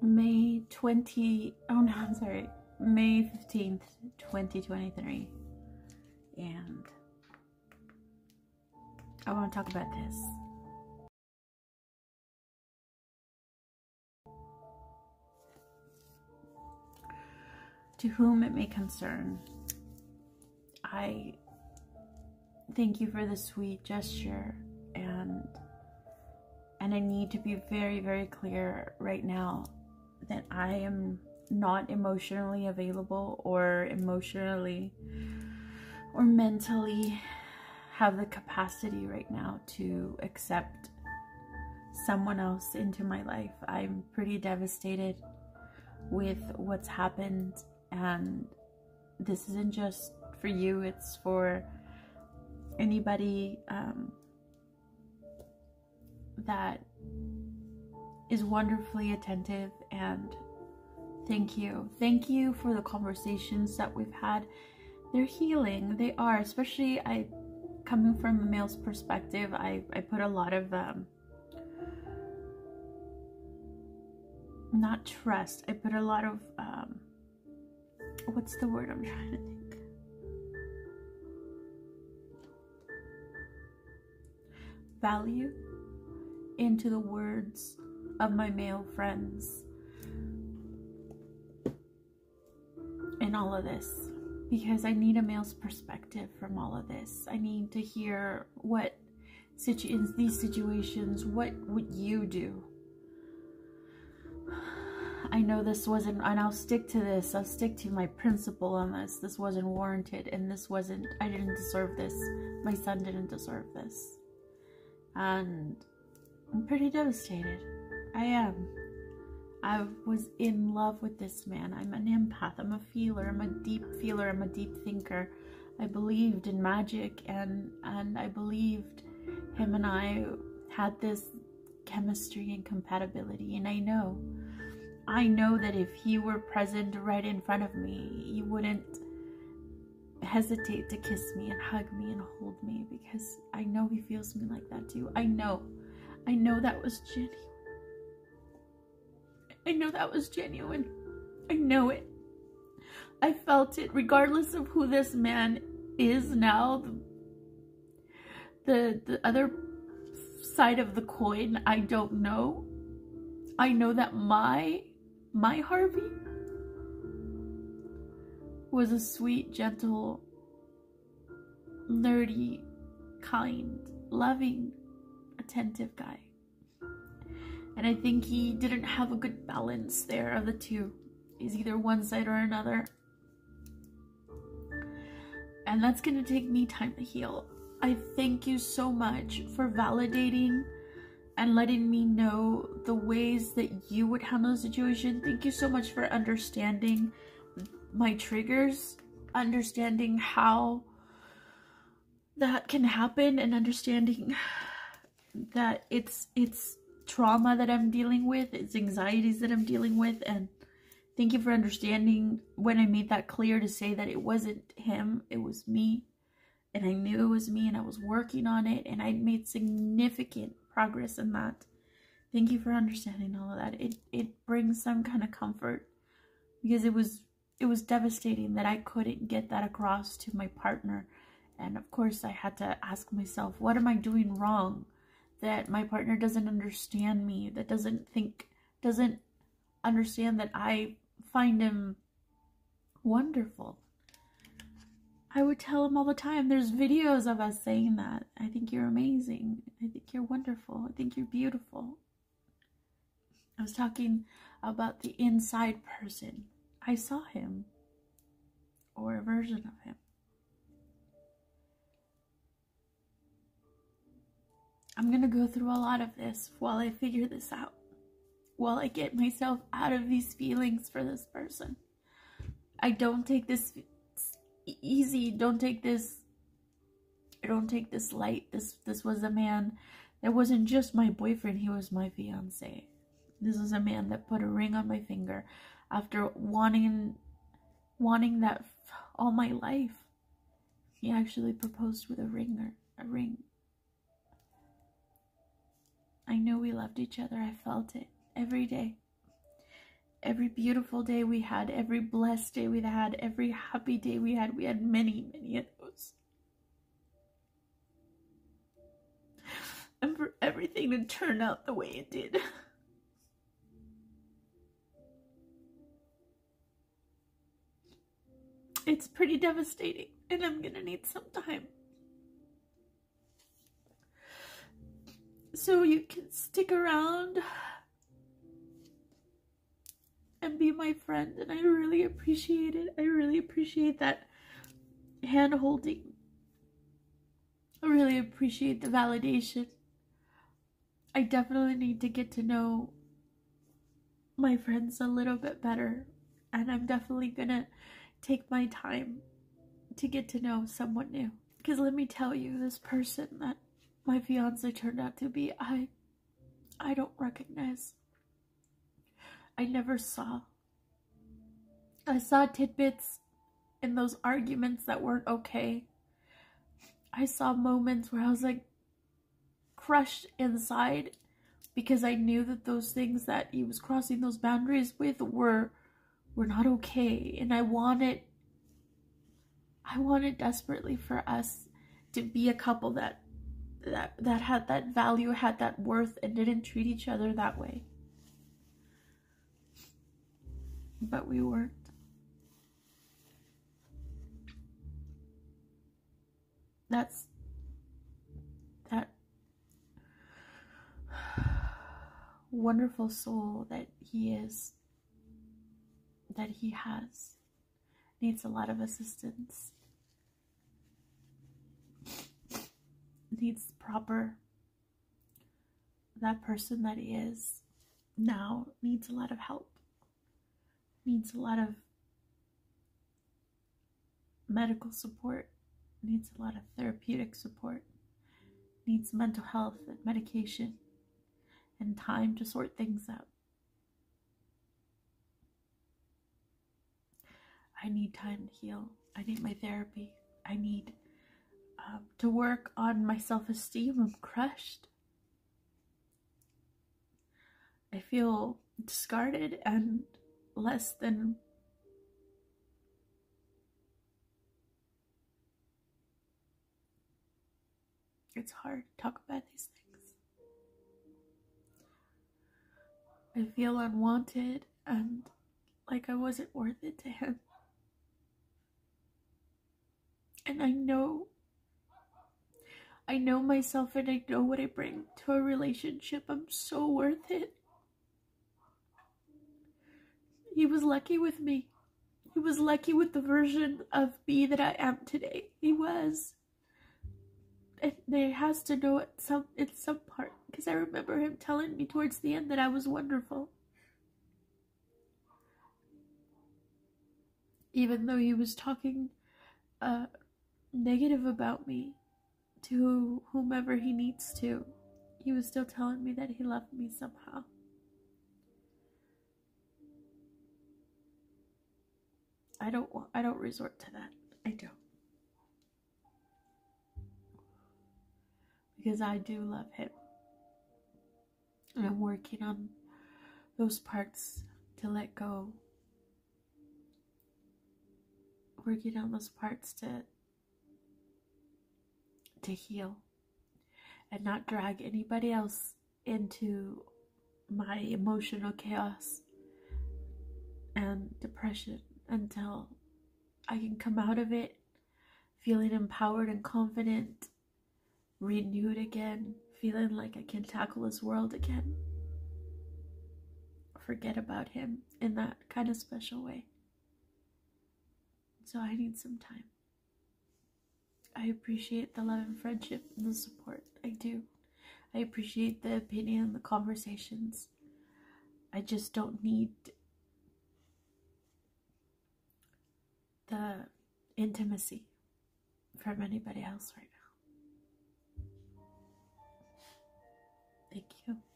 May 15th, 2023. And I want to talk about this. To whom it may concern, I thank you for the sweet gesture, and I need to be very, very clear right now that I am not emotionally available or emotionally or mentally have the capacity right now to accept someone else into my life. I'm pretty devastated with what's happened, and this isn't just for you, it's for anybody that is wonderfully attentive. And thank you for the conversations that we've had. They're healing, they are, especially coming from a male's perspective. I put a lot of not trust, I put a lot of what's the word I'm trying to think? Value into the words of my male friends in all of this, because I need a male's perspective from all of this. I need to hear what in these situations, what would you do? I know this wasn't, and I'll stick to this, I'll stick to my principle on this. This wasn't warranted, and this wasn't, I didn't deserve this. My son didn't deserve this. And I'm pretty devastated. I am. I was in love with this man. I'm an empath, I'm a feeler, I'm a deep feeler, I'm a deep thinker. I believed in magic, and I believed him and I had this chemistry and compatibility, and I know that if he were present right in front of me, he wouldn't hesitate to kiss me and hug me and hold me, because I know he feels me like that too. I know that was genuine. I know that was genuine. I know it. I felt it, regardless of who this man is now. The other side of the coin, I don't know. I know that my Harvey was a sweet, gentle, nerdy, kind, loving, attentive guy. And I think he didn't have a good balance there of the two. He's either one side or another. And that's gonna take me time to heal. I thank you so much for validating and letting me know the ways that you would handle the situation. Thank you so much for understanding my triggers, understanding how that can happen, and understanding that it's trauma that I'm dealing with, it's anxieties that I'm dealing with. And thank you for understanding when I made that clear, to say that it wasn't him, it was me. And I knew it was me, and I was working on it, and I made significant progress in that. Thank you for understanding all of that. It brings some kind of comfort, because it was devastating that I couldn't get that across to my partner. And of course I had to ask myself, what am I doing wrong that my partner doesn't understand me, that doesn't understand that I find him wonderful? I would tell him all the time. There's videos of us saying that. I think you're amazing. I think you're wonderful. I think you're beautiful. I was talking about the inside person. I saw him, or a version of him. I'm gonna go through a lot of this while I figure this out, while I get myself out of these feelings for this person. I don't take this easy, don't take this light. This was a man that wasn't just my boyfriend, he was my fiance. This is a man that put a ring on my finger after wanting that all my life. He actually proposed with a ring. I knew we loved each other. I felt it every day. every beautiful day we had, every blessed day we had, every happy day we had many, many of those. And for everything to turn out the way it did. It's pretty devastating, and I'm gonna need some time. So you can stick around and be my friend, and I really appreciate it. I really appreciate that hand holding. I really appreciate the validation. I definitely need to get to know my friends a little bit better, and I'm definitely gonna take my time to get to know someone new. Because let me tell you, this person that my fiance turned out to be, I don't recognize. I never saw. I saw tidbits in those arguments that weren't okay. I saw moments where I was like crushed inside because I knew that those things that he was crossing those boundaries with were not okay. And I wanted desperately for us to be a couple that had that value, had that worth, and didn't treat each other that way. But we weren't. That's that wonderful soul that he is, that he has, needs a lot of assistance. Needs proper, that person that he is now needs a lot of help, needs a lot of medical support, needs a lot of therapeutic support, needs mental health and medication and time to sort things out. I need time to heal. I need my therapy. I need to work on my self-esteem. I'm crushed. I feel discarded and less than. It's hard to talk about these things. I feel unwanted and like I wasn't worth it to him. And I know myself, and I know what I bring to a relationship. I'm so worth it. He was lucky with me. He was lucky with the version of me that I am today. He was. And there has to know it in some part, because I remember him telling me towards the end that I was wonderful. Even though he was talking negative about me to whomever he needs to, he was still telling me that he loved me somehow. I don't resort to that. I don't. Because I do love him. And I'm working on those parts to let go. Working on those parts to heal. And not drag anybody else into my emotional chaos and depression until I can come out of it feeling empowered and confident, renewed again, feeling like I can tackle this world again. Forget about him in that kind of special way. So I need some time. I appreciate the love and friendship and the support. I do. I appreciate the opinion and the conversations. I just don't need the intimacy from anybody else right now. Thank you.